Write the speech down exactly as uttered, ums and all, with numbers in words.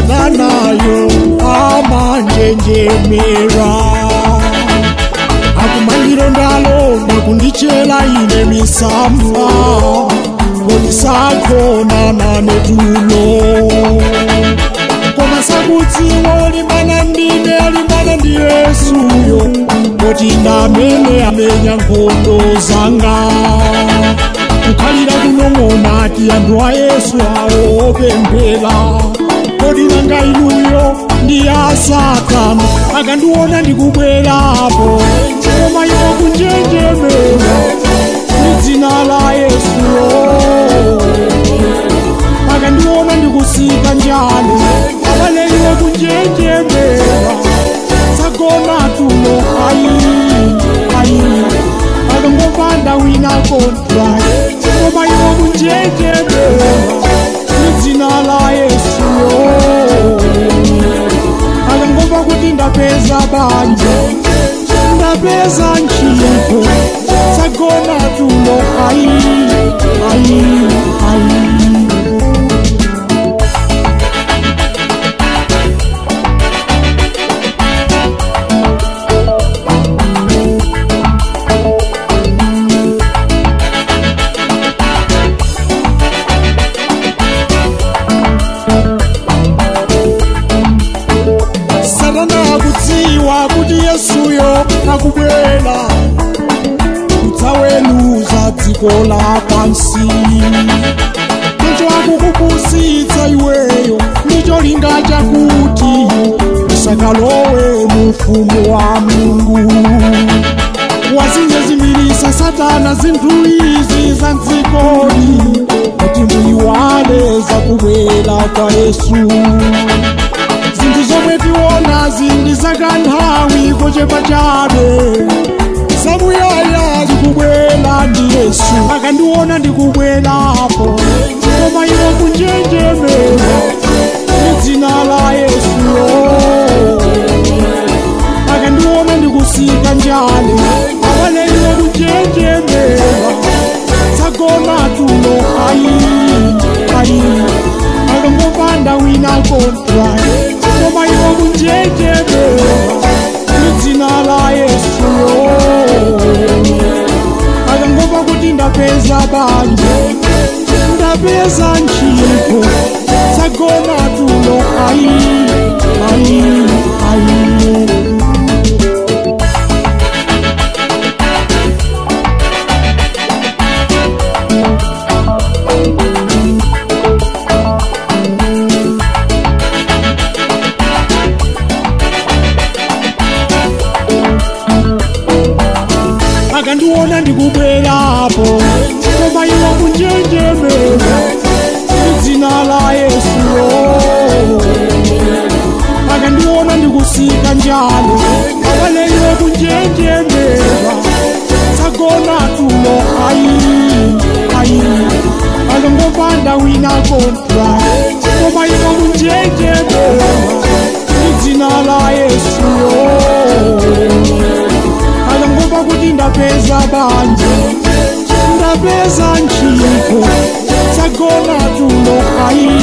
satanayo amanjenjemera akumanyiro ndalonda kundichela ine misamba kodi sakona nanetulo koma sakutiwo limbana ndine alimbana ndi Yesuyo koti ndamene amenya nkhondo zanga kukhalira kunong'ona ati anthu a Yesu awo opemphera kodi nanga inuyo ndi a Satana akandiona ndikubwerapo koma iwo kunjenjemera ndi dzina la Yesuyo akandiona ndikusika njalo abale iwo kunjenjemera sagona tulo ayi ayi akangopanda wina kontra koma iwo kunjenjemera ndi dzina la Yesuyo akangomva kuti ndapeza banja ndapeza ntchito sagona tulo ayi ayi ayi Yesuyo akubwela utsaweluza dziko lapansi ndicho akukupusitsa iweyo ndicho linga chakuti usakalowe mu ufumu wa Mulungu wazinjezimilisa Satana zinthu izi za dzikoli kuti muyiwale zakubwela kwa Yesu zinthu zomwe tiona zindi zakanthawi kochepa chabe samuyaya zikubwela ndi Yesu akandiona ndikubwelapo koma iwo kunjenjemera ndi dzina la Yesuyo akandiona ndikusika njale abale iwo kunjenjemera sagona tulo ayi ayi akangopanda wina kontra koma iwo kunjenjemera ndi dzina la Yesuyo akangomva kuti ndapeza banja ndapeza ntchito sagona tulo ayi ayi ayi akandiona ndikubwerapo koma iwo kunjenjemera ndi dzina la Yesuyo akandiona ndikusika njalo abale iwo kunjenjemera sagona tulo ayi ayi akangopanda wina kontra koma iwo kunjenjemera ndi dzina la Yesuyo akangomva kuti ndapeza banja ndapeza ntchito sagona tulo ayi